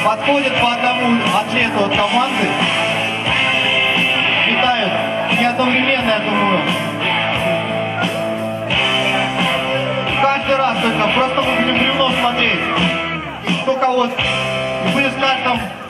подходят по одному атлету от команды, летают не одновременно, я думаю. Каждый раз только, просто мы будем бревно смотреть. Кто кого, и будет в каждом